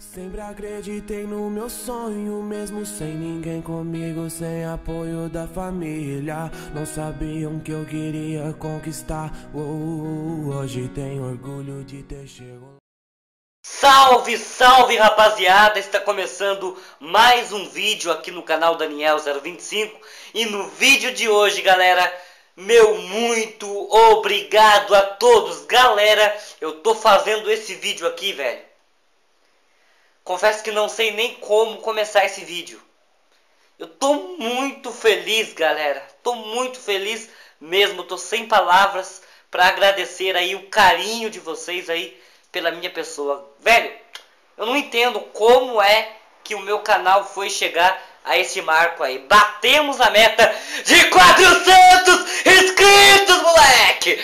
Sempre acreditei no meu sonho, mesmo sem ninguém comigo, sem apoio da família. Não sabiam que eu queria conquistar. Hoje tenho orgulho de ter chegado. Salve, salve rapaziada, está começando mais um vídeo aqui no canal Daniel025. E no vídeo de hoje, galera, meu muito obrigado a todos. Galera, eu tô fazendo esse vídeo aqui, velho. Confesso que não sei nem como começar esse vídeo. Eu tô muito feliz, galera. Tô muito feliz mesmo, tô sem palavras para agradecer aí o carinho de vocês aí pela minha pessoa. Velho, eu não entendo como é que o meu canal foi chegar a esse marco aí. Batemos a meta de 400 inscritos, moleque!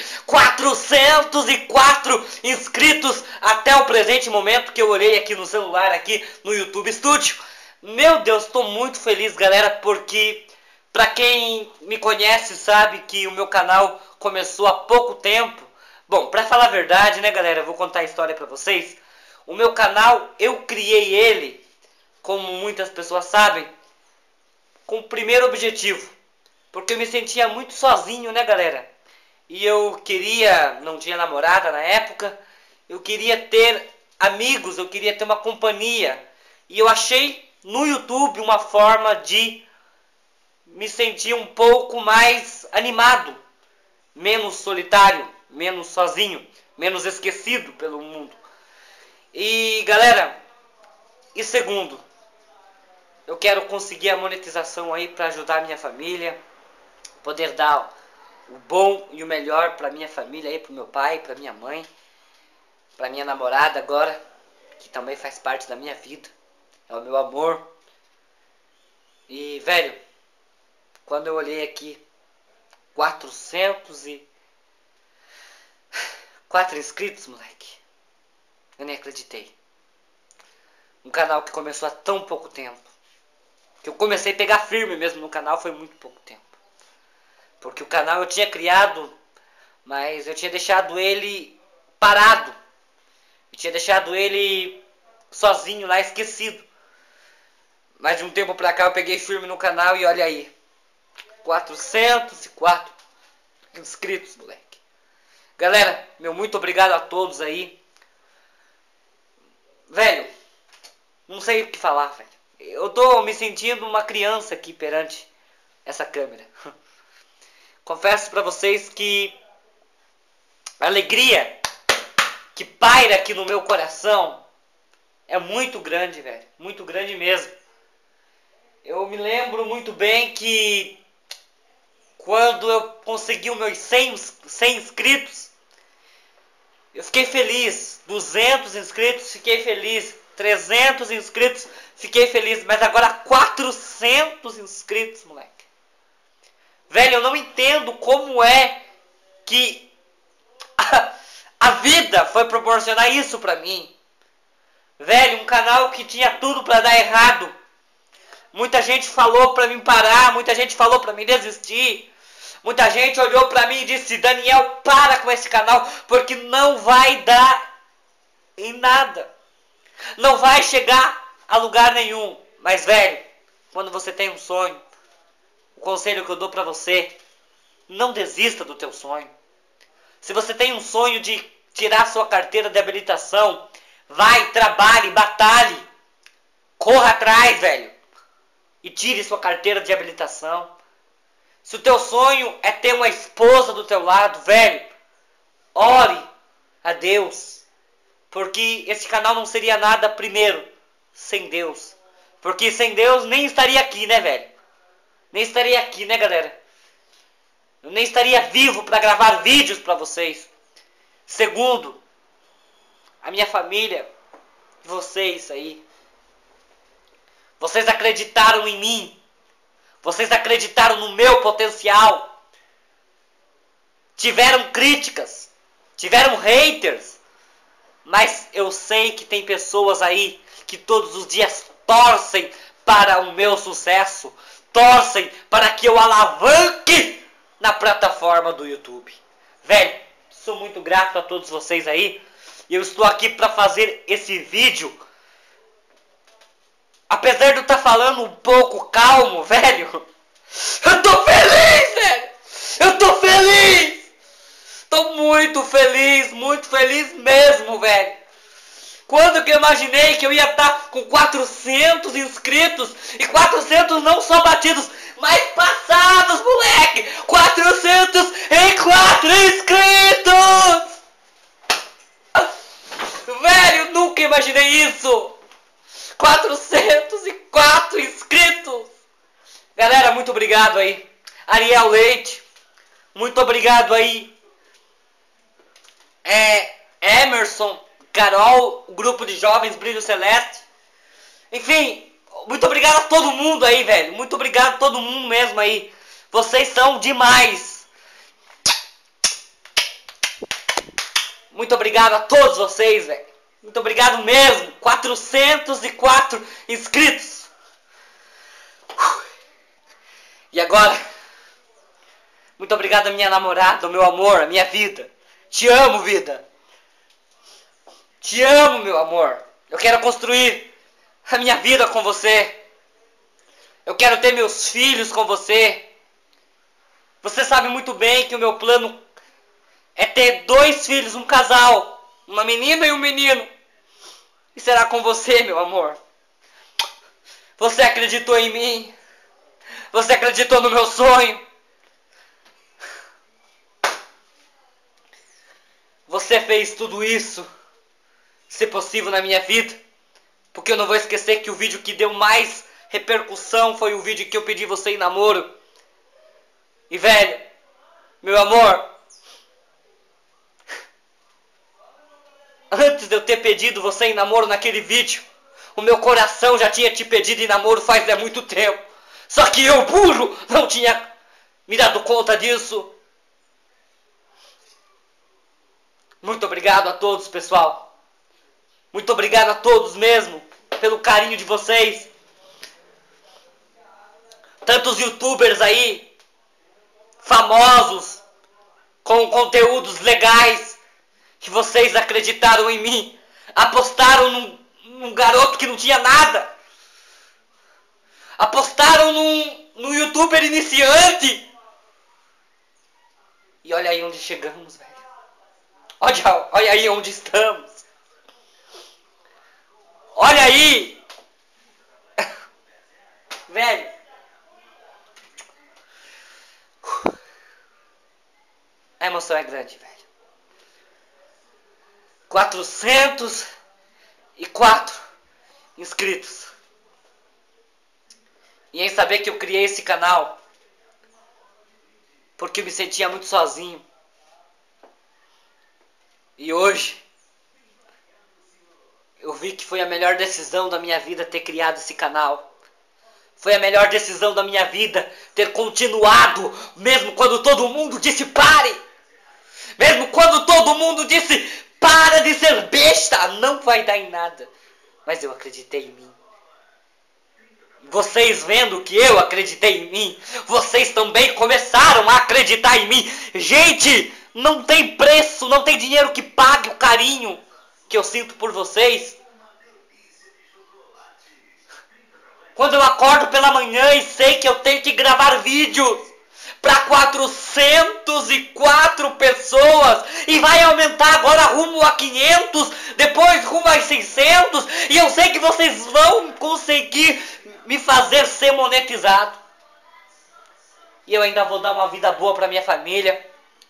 404 inscritos até o presente momento que eu olhei aqui no celular, aqui no YouTube Studio. Meu Deus, estou muito feliz, galera, porque pra quem me conhece sabe que o meu canal começou há pouco tempo. Bom, pra falar a verdade, né, galera, eu vou contar a história pra vocês. O meu canal, eu criei ele, como muitas pessoas sabem, com o primeiro objetivo. Porque eu me sentia muito sozinho, né, galera? E eu queria, não tinha namorada na época, eu queria ter amigos, eu queria ter uma companhia. E eu achei no YouTube uma forma de me sentir um pouco mais animado, menos solitário, menos sozinho, menos esquecido pelo mundo. E galera, e segundo, eu quero conseguir a monetização aí para ajudar a minha família, poder dar o bom e o melhor para minha família aí, pro meu pai, para minha mãe, para minha namorada agora, que também faz parte da minha vida, é o meu amor. E velho, quando eu olhei aqui 404 inscritos, moleque, eu nem acreditei. Um canal que começou há tão pouco tempo, que eu comecei a pegar firme mesmo no canal foi muito pouco tempo. Porque o canal eu tinha criado, mas eu tinha deixado ele parado. Eu tinha deixado ele sozinho lá, esquecido. Mas de um tempo pra cá eu peguei firme no canal e olha aí. 404 inscritos, moleque. Galera, meu muito obrigado a todos aí. Velho, não sei o que falar, velho. Eu tô me sentindo uma criança aqui perante essa câmera. Confesso pra vocês que a alegria que paira aqui no meu coração é muito grande, velho. Muito grande mesmo. Eu me lembro muito bem que quando eu consegui os meus 100 inscritos, eu fiquei feliz. 200 inscritos, fiquei feliz. 300 inscritos, fiquei feliz. Mas agora 400 inscritos, moleque. Velho, eu não entendo como é que a vida foi proporcionar isso pra mim. Velho, um canal que tinha tudo pra dar errado. Muita gente falou pra mim parar, muita gente falou pra mim desistir. Muita gente olhou pra mim e disse: Daniel, para com esse canal, porque não vai dar em nada. Não vai chegar a lugar nenhum. Mas, velho, quando você tem um sonho, o conselho que eu dou pra você: não desista do teu sonho. Se você tem um sonho de tirar sua carteira de habilitação, vai, trabalhe, batalhe, corra atrás, velho, e tire sua carteira de habilitação. Se o teu sonho é ter uma esposa do teu lado, velho, ore a Deus, porque esse canal não seria nada primeiro sem Deus. Porque sem Deus nem estaria aqui, né, velho? Nem estaria aqui, né, galera? Eu nem estaria vivo para gravar vídeos para vocês. Segundo, a minha família, vocês aí. Vocês acreditaram em mim. Vocês acreditaram no meu potencial. Tiveram críticas. Tiveram haters. Mas eu sei que tem pessoas aí que todos os dias torcem para o meu sucesso. Torcem para que eu alavanque na plataforma do YouTube. Velho, sou muito grato a todos vocês aí. E eu estou aqui para fazer esse vídeo apesar de eu estar falando um pouco calmo, velho, eu tô feliz, velho. Eu tô feliz. Tô muito feliz mesmo, velho. Quando que eu imaginei que eu ia estar com 400 inscritos e 400 não só batidos, mas passados, moleque! 404 inscritos! Velho, nunca imaginei isso! 404 inscritos! Galera, muito obrigado aí. Ariel Leite, muito obrigado aí. Emerson, Carol, o grupo de jovens Brilho Celeste. Enfim, muito obrigado a todo mundo aí, velho. Muito obrigado a todo mundo mesmo aí. Vocês são demais. Muito obrigado a todos vocês, velho. Muito obrigado mesmo. 404 inscritos. E agora, muito obrigado a minha namorada, ao meu amor, a minha vida. Te amo, vida. Te amo, meu amor. Eu quero construir a minha vida com você. Eu quero ter meus filhos com você. Você sabe muito bem que o meu plano é ter 2 filhos, um casal. Uma menina e um menino. E será com você, meu amor. Você acreditou em mim. Você acreditou no meu sonho. Você fez tudo isso ser possível na minha vida. Porque eu não vou esquecer que o vídeo que deu mais repercussão foi o vídeo que eu pedi você em namoro. E velho, meu amor, antes de eu ter pedido você em namoro naquele vídeo, o meu coração já tinha te pedido em namoro faz muito tempo. Só que eu, burro, não tinha me dado conta disso. Muito obrigado a todos, pessoal. Muito obrigado a todos mesmo, pelo carinho de vocês. Tantos youtubers aí, famosos, com conteúdos legais, que vocês acreditaram em mim. Apostaram num garoto que não tinha nada. Apostaram num youtuber iniciante. E olha aí onde chegamos, velho. Olha aí onde estamos. Olha aí. Velho. A emoção é grande, velho. 404 inscritos. E em saber que eu criei esse canal porque eu me sentia muito sozinho. E hoje eu vi que foi a melhor decisão da minha vida ter criado esse canal. Foi a melhor decisão da minha vida ter continuado, mesmo quando todo mundo disse pare. Mesmo quando todo mundo disse para de ser besta, não vai dar em nada. Mas eu acreditei em mim. Vocês vendo que eu acreditei em mim, vocês também começaram a acreditar em mim. Gente, não tem preço, não tem dinheiro que pague o carinho que eu sinto por vocês. Quando eu acordo pela manhã e sei que eu tenho que gravar vídeos para 404 pessoas e vai aumentar agora rumo a 500, depois rumo a 600, e eu sei que vocês vão conseguir me fazer ser monetizado. E eu ainda vou dar uma vida boa para minha família,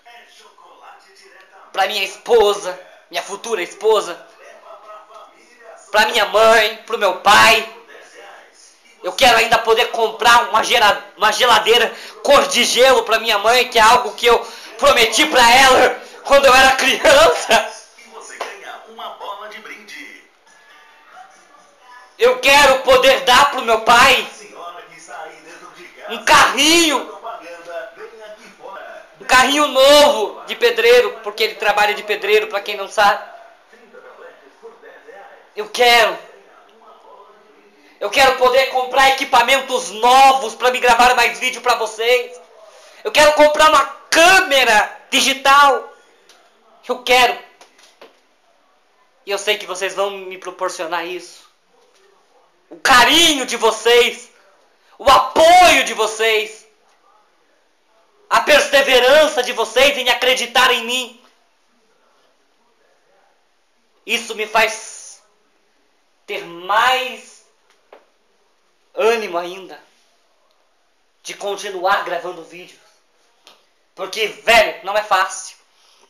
para minha esposa, minha futura esposa, para minha mãe, para o meu pai. Eu quero ainda poder comprar uma geladeira cor de gelo para minha mãe, que é algo que eu prometi para ela quando eu era criança. E você ganha uma bola de brinde. Eu quero poder dar pro meu pai Senhora que está aí dentro de casa. um carrinho, Propaganda, vem aqui fora. um carrinho novo de pedreiro, porque ele trabalha de pedreiro, para quem não sabe. Eu quero poder comprar equipamentos novos para me gravar mais vídeo para vocês. Eu quero comprar uma câmera digital. Eu quero. E eu sei que vocês vão me proporcionar isso. o carinho de vocês, o apoio de vocês, a perseverança de vocês em acreditar em mim. Isso me faz ter mais ânimo ainda de continuar gravando vídeos. Porque, velho, não é fácil.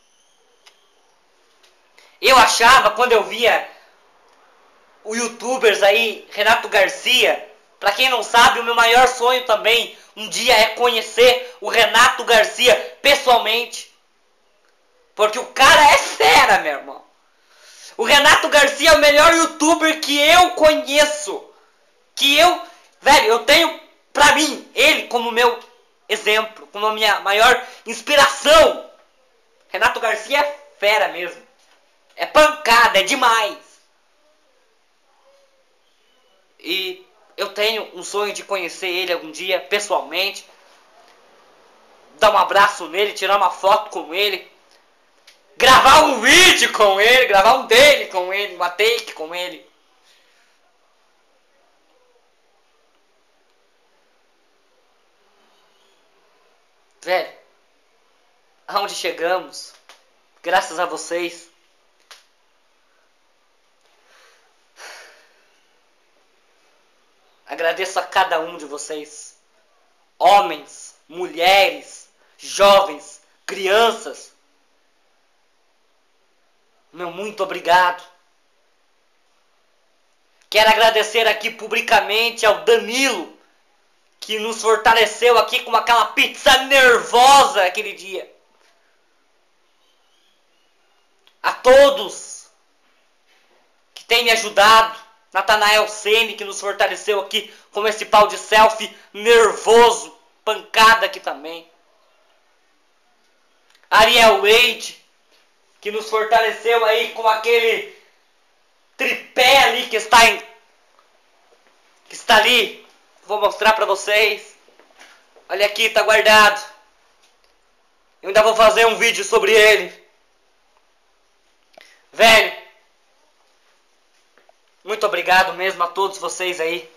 Eu achava, quando eu via o youtubers aí, Renato Garcia, pra quem não sabe, o meu maior sonho também um dia é conhecer o Renato Garcia pessoalmente. Porque o cara é fera, meu irmão. O Renato Garcia é o melhor youtuber que eu conheço. Velho, eu tenho pra mim, ele como meu exemplo, como a minha maior inspiração. Renato Garcia é fera mesmo. É pancada, é demais. E eu tenho um sonho de conhecer ele algum dia, pessoalmente. Dar um abraço nele, tirar uma foto com ele. Gravar um vídeo com ele, gravar um dele com ele, uma take com ele. Velho, aonde chegamos, graças a vocês. Agradeço a cada um de vocês. Homens, mulheres, jovens, crianças. Meu muito obrigado. Quero agradecer aqui publicamente ao Danilo, que nos fortaleceu aqui com aquela pizza nervosa aquele dia. A todos que têm me ajudado. Natanael Ceni, que nos fortaleceu aqui com esse pau de selfie nervoso. Pancada aqui também. Ariel Wade, que nos fortaleceu aí com aquele tripé ali que está ali. Vou mostrar pra vocês. Olha aqui, tá guardado. Eu ainda vou fazer um vídeo sobre ele. Velho, muito obrigado mesmo a todos vocês aí.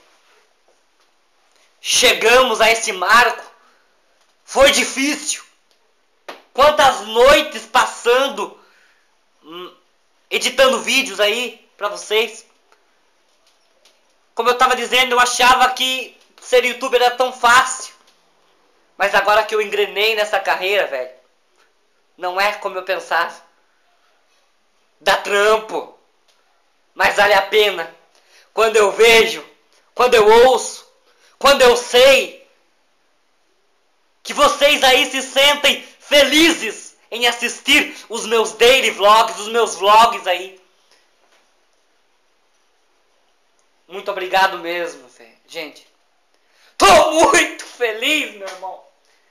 Chegamos a esse marco. Foi difícil. Quantas noites passando, editando vídeos aí pra vocês. Como eu tava dizendo, eu achava que ser youtuber era tão fácil. Mas agora que eu engrenei nessa carreira, velho, não é como eu pensava. Dá trampo. Mas vale a pena. Quando eu vejo, quando eu ouço, quando eu sei que vocês aí se sentem felizes em assistir os meus daily vlogs, os meus vlogs aí. Muito obrigado mesmo, gente. Tô muito feliz, meu irmão.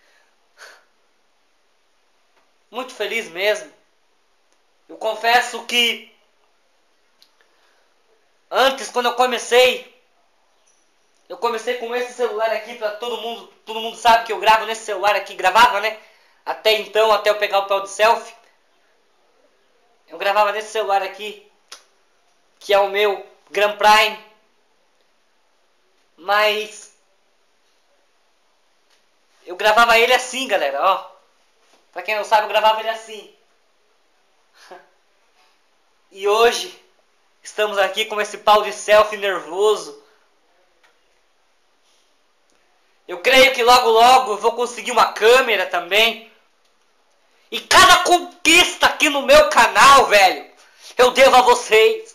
Muito feliz mesmo. Eu confesso que antes, quando eu comecei com esse celular aqui para todo mundo sabe que eu gravo nesse celular aqui, gravava, né? Até então, até eu pegar o pau de selfie, eu gravava nesse celular aqui, que é o meu Grand Prime. Mas eu gravava ele assim, galera, ó. Pra quem não sabe, eu gravava ele assim. E hoje estamos aqui com esse pau de selfie nervoso. Eu creio que logo logo eu vou conseguir uma câmera também. E cada conquista aqui no meu canal, velho, eu devo a vocês.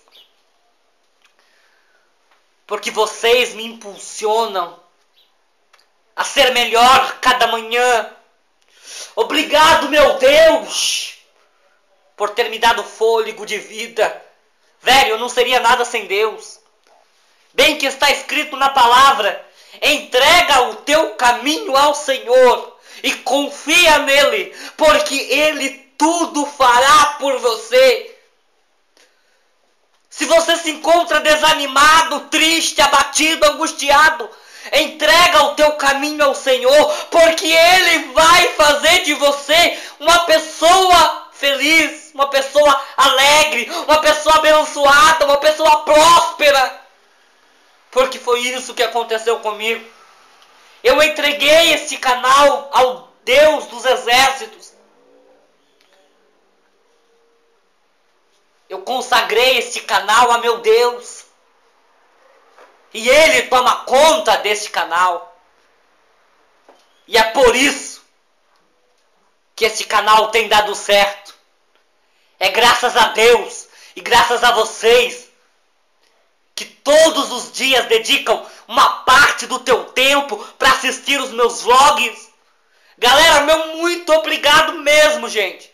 Porque vocês me impulsionam a ser melhor cada manhã. Obrigado, meu Deus, por ter me dado fôlego de vida. Velho, eu não seria nada sem Deus. Bem que está escrito na palavra: entrega o teu caminho ao Senhor e confia nele, porque Ele tudo fará por você. Se você se encontra desanimado, triste, abatido, angustiado, entrega o teu caminho ao Senhor, porque Ele vai fazer de você uma pessoa feliz, uma pessoa alegre, uma pessoa abençoada, uma pessoa próspera. Porque foi isso que aconteceu comigo. Eu entreguei esse canal ao Deus dos exércitos. Eu consagrei este canal a meu Deus. E Ele toma conta deste canal. E é por isso que este canal tem dado certo. É graças a Deus e graças a vocês que todos os dias dedicam uma parte do teu tempo para assistir os meus vlogs. Galera, meu muito obrigado mesmo, gente.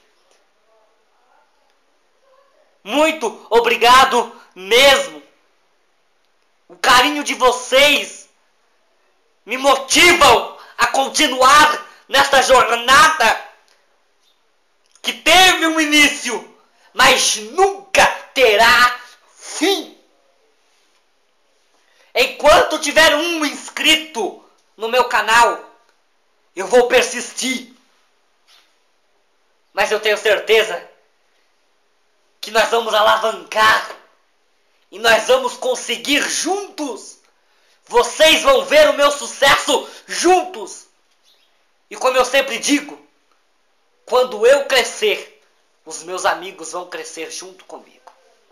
Muito obrigado mesmo. O carinho de vocês me motivam a continuar nesta jornada que teve um início, mas nunca terá fim. Enquanto tiver um inscrito no meu canal, eu vou persistir. Mas eu tenho certeza que nós vamos alavancar e nós vamos conseguir juntos. Vocês vão ver o meu sucesso juntos. E como eu sempre digo, quando eu crescer, os meus amigos vão crescer junto comigo.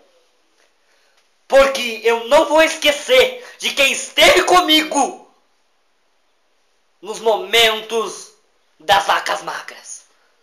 Porque eu não vou esquecer de quem esteve comigo nos momentos das vacas magras.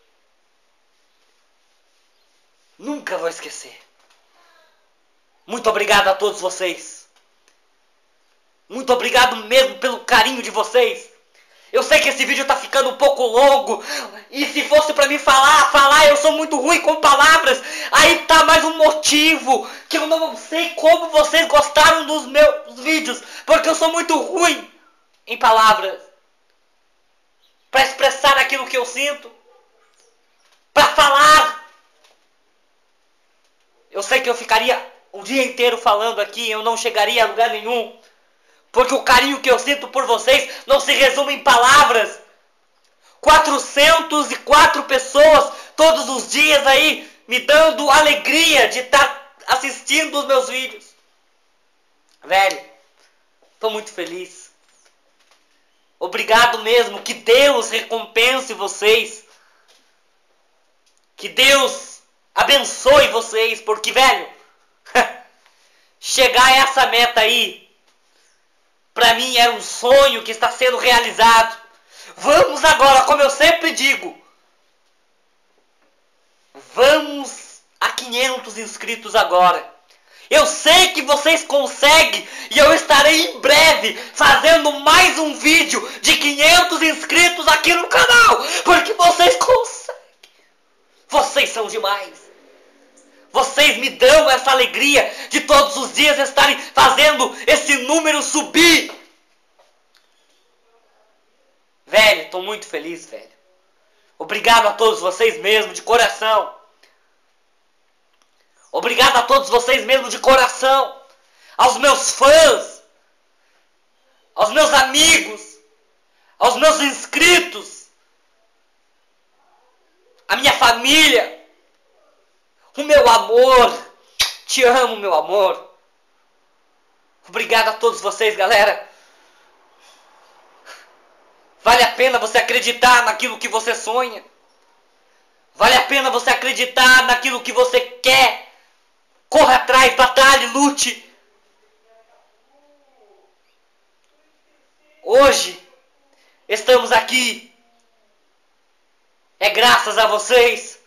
Nunca vou esquecer. Muito obrigado a todos vocês. Muito obrigado mesmo pelo carinho de vocês. Eu sei que esse vídeo tá ficando um pouco longo. E se fosse pra mim falar, eu sou muito ruim com palavras. Aí tá mais um motivo que eu não sei como vocês gostaram dos meus vídeos. Porque eu sou muito ruim em palavras. Pra expressar aquilo que eu sinto. Pra falar. Eu sei que eu ficaria o dia inteiro falando aqui. Eu não chegaria a lugar nenhum. Porque o carinho que eu sinto por vocês não se resume em palavras. 404 pessoas todos os dias aí me dando alegria de estar assistindo os meus vídeos. Velho, estou muito feliz. Obrigado mesmo. Que Deus recompense vocês. Que Deus abençoe vocês. Porque, velho, chegar a essa meta aí, pra mim era um sonho que está sendo realizado. Vamos agora, como eu sempre digo. Vamos a 500 inscritos agora. Eu sei que vocês conseguem. E eu estarei em breve fazendo mais um vídeo de 500 inscritos aqui no canal. Porque vocês conseguem. Vocês são demais. Vocês me dão essa alegria de todos os dias estarem fazendo esse número subir. Velho, tô muito feliz, velho. Obrigado a todos vocês mesmo, de coração. Obrigado a todos vocês mesmo, de coração. Aos meus fãs. Aos meus amigos. Aos meus inscritos. A minha família. O meu amor. Te amo, meu amor. Obrigado a todos vocês, galera. Vale a pena você acreditar naquilo que você sonha. Vale a pena você acreditar naquilo que você quer. Corra atrás, batalhe, lute. Hoje, estamos aqui. É graças a vocês.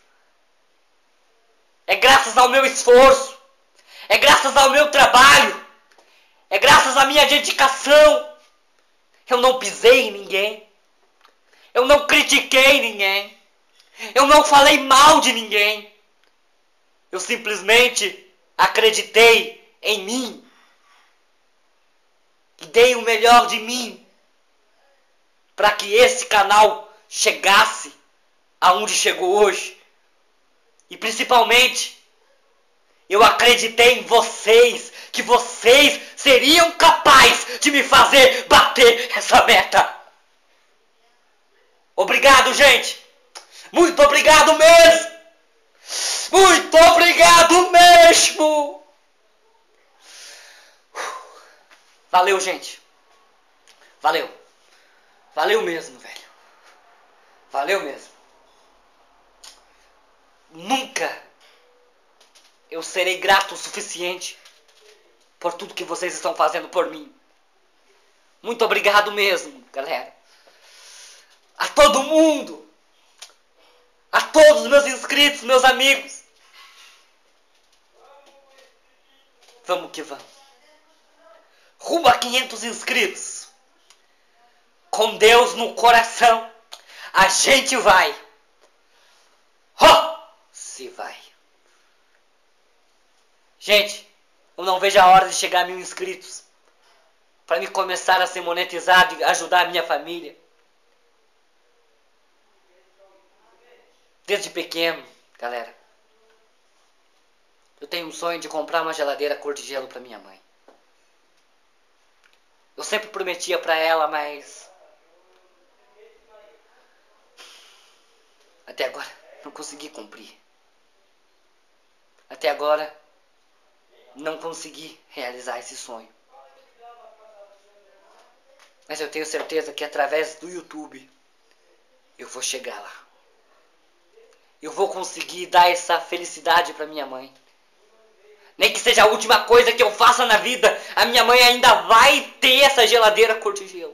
É graças ao meu esforço. É graças ao meu trabalho. É graças à minha dedicação. Eu não pisei em ninguém. Eu não critiquei ninguém. Eu não falei mal de ninguém. Eu simplesmente acreditei em mim. E dei o melhor de mim. Para que esse canal chegasse aonde chegou hoje. E principalmente, eu acreditei em vocês. Que vocês seriam capazes de me fazer bater essa meta. Obrigado, gente. Muito obrigado mesmo. Muito obrigado mesmo. Valeu, gente. Valeu. Valeu mesmo, velho. Valeu mesmo. Nunca eu serei grato o suficiente por tudo que vocês estão fazendo por mim. Muito obrigado mesmo, galera. A todo mundo. A todos os meus inscritos, meus amigos. Vamos que vamos. Rumo a 500 inscritos. Com Deus no coração, a gente vai. Se vai. Gente, eu não vejo a hora de chegar a 1000 inscritos. Para me começar a ser monetizado e ajudar a minha família. Desde pequeno, galera, eu tenho um sonho de comprar uma geladeira cor de gelo para minha mãe. Eu sempre prometia para ela, mas até agora não consegui cumprir. Até agora não consegui realizar esse sonho. Mas eu tenho certeza que através do YouTube eu vou chegar lá. Eu vou conseguir dar essa felicidade para minha mãe. Nem que seja a última coisa que eu faça na vida, a minha mãe ainda vai ter essa geladeira cor de gelo.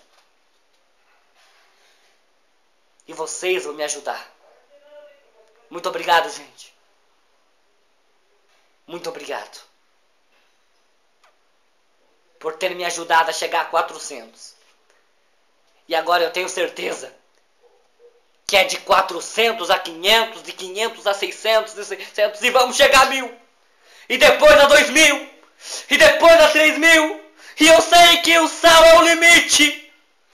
E vocês vão me ajudar. Muito obrigado, gente. Muito obrigado. Por ter me ajudado a chegar a 400. E agora eu tenho certeza que é de 400 a 500, de 500 a 600, de 600, e vamos chegar a 1000. E depois a 2000. E depois a 3000. E eu sei que o céu é o limite.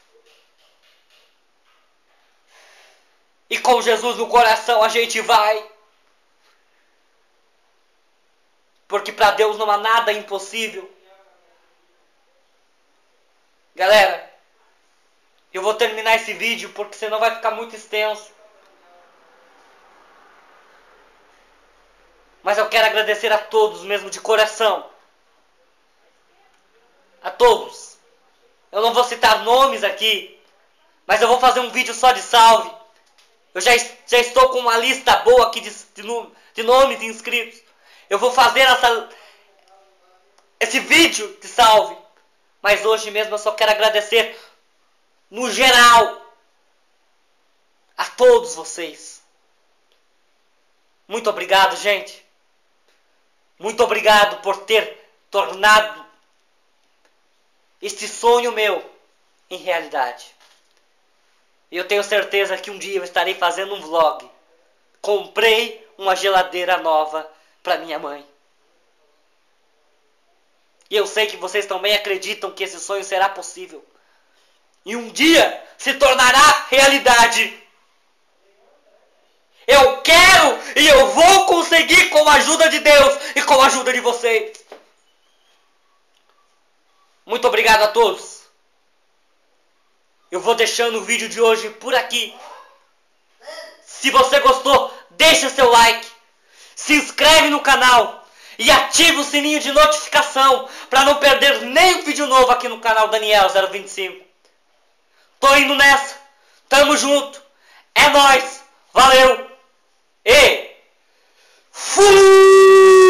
E com Jesus no coração a gente vai. Porque para Deus não há nada impossível. Galera, eu vou terminar esse vídeo porque senão vai ficar muito extenso. Mas eu quero agradecer a todos mesmo de coração. A todos. Eu não vou citar nomes aqui, mas eu vou fazer um vídeo só de salve. Eu já estou com uma lista boa aqui de nomes de inscritos. Eu vou fazer esse vídeo de salve. Mas hoje mesmo eu só quero agradecer no geral a todos vocês. Muito obrigado, gente. Muito obrigado por ter tornado este sonho meu em realidade. E eu tenho certeza que um dia eu estarei fazendo um vlog. Comprei uma geladeira nova para minha mãe. E eu sei que vocês também acreditam que esse sonho será possível. E um dia se tornará realidade. Eu quero e eu vou conseguir com a ajuda de Deus e com a ajuda de vocês. Muito obrigado a todos. Eu vou deixando o vídeo de hoje por aqui. Se você gostou, deixa seu like. Se inscreve no canal. E ativa o sininho de notificação para não perder nenhum vídeo novo aqui no canal Daniel 025. Tô indo nessa. Tamo junto. É nóis. Valeu. E fui!